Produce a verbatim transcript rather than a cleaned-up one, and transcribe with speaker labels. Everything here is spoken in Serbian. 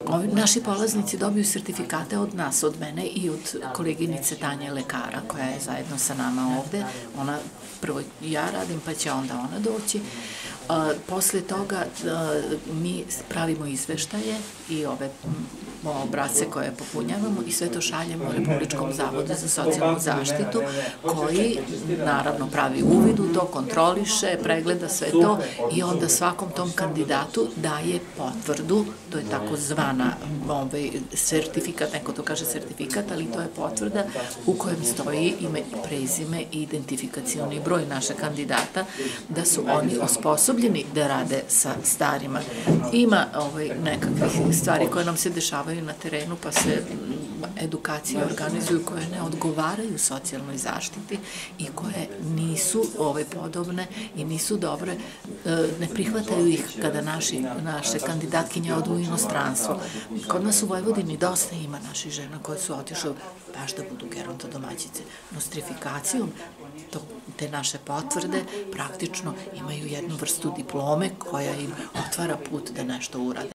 Speaker 1: Ovi naši polaznici dobiju sertifikate od nas, od mene i od koleginice Tanje lekara koja je zajedno sa nama ovde. Ona, prvo ja radim pa će onda ona doći. Posle toga mi pravimo izveštaje i ove obrasce koje popunjavamo i sve to šaljemo Republičkom zavodu za socijalnu zaštitu koji naravno pravi uvid u to, kontroliše, pregleda sve to i onda svakom tom kandidatu daje potvrdu, to je tako zvana sertifikat, neko to kaže sertifikat, ali to je potvrda u kojem stoji ime i prezime i identifikacioni broj naše kandidata, da su oni osposobljeni da rade sa starima. Ima nekakvih stvari koje nam se dešavaju na terenu, pa se edukacije organizuju koje ne odgovaraju socijalnoj zaštiti i koje nisu podobne i nisu dobre, ne prihvataju ih kada naše kandidatkinje odu u inostranstvo. Kod nas u Vojvodini dosta ima naših žena koje su otišle baš da budu gerontodomaćice. Nostrifikacijom te naše potvrde praktično imaju jednu vrstu diplome koja im otvara put da nešto urade.